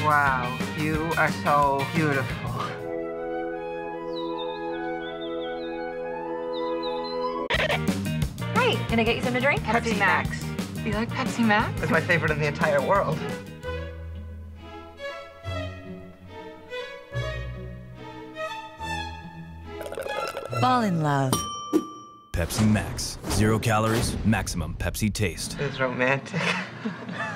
Wow, you are so beautiful. Hey, can I get you something to drink? Pepsi Max. You like Pepsi Max? It's my favorite in the entire world. Fall in love. Pepsi Max. 0 calories, maximum Pepsi taste. It's romantic.